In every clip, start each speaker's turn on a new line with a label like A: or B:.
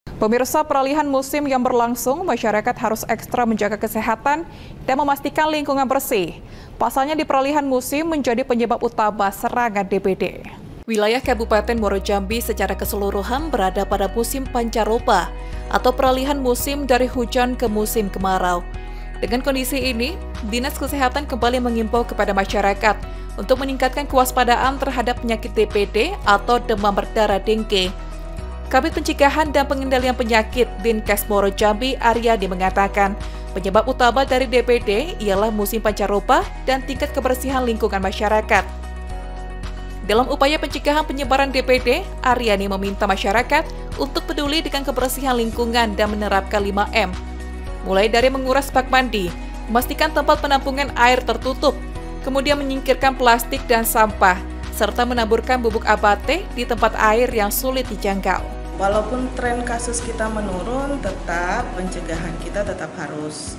A: Pemirsa, peralihan musim yang berlangsung, masyarakat harus ekstra menjaga kesehatan dan memastikan lingkungan bersih. Pasalnya di peralihan musim menjadi penyebab utama serangan DBD. Wilayah Kabupaten Muaro Jambi secara keseluruhan berada pada musim pancaroba atau peralihan musim dari hujan ke musim kemarau. Dengan kondisi ini, Dinas Kesehatan kembali mengimbau kepada masyarakat untuk meningkatkan kewaspadaan terhadap penyakit DBD atau demam berdarah dengue. Kabid Pencegahan dan Pengendalian Penyakit Dinkes Muaro Jambi Aryadi mengatakan, penyebab utama dari DBD ialah musim pancaroba dan tingkat kebersihan lingkungan masyarakat. Dalam upaya pencegahan penyebaran DBD, Aryadi meminta masyarakat untuk peduli dengan kebersihan lingkungan dan menerapkan 5M. Mulai dari menguras bak mandi, memastikan tempat penampungan air tertutup, kemudian menyingkirkan plastik dan sampah, serta menaburkan bubuk abate di tempat air yang sulit dijangkau.
B: Walaupun tren kasus kita menurun, tetap pencegahan kita tetap harus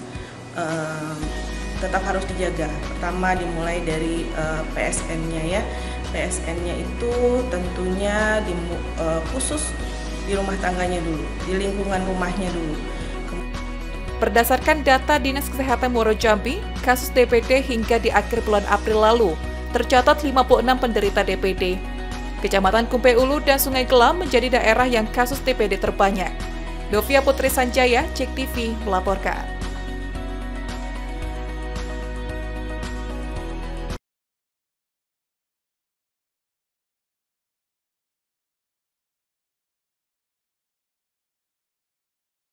B: dijaga. Pertama dimulai dari PSN-nya ya. PSN-nya itu tentunya khusus di rumah tangganya dulu, di lingkungan rumahnya dulu.
A: Berdasarkan data Dinas Kesehatan Muaro Jambi, kasus DBD hingga di akhir bulan April lalu tercatat 56 penderita DBD. Kecamatan Kumpe Ulu dan Sungai Gelam menjadi daerah yang kasus DBD terbanyak. Dovia Putri Sanjaya, JEK TV, melaporkan.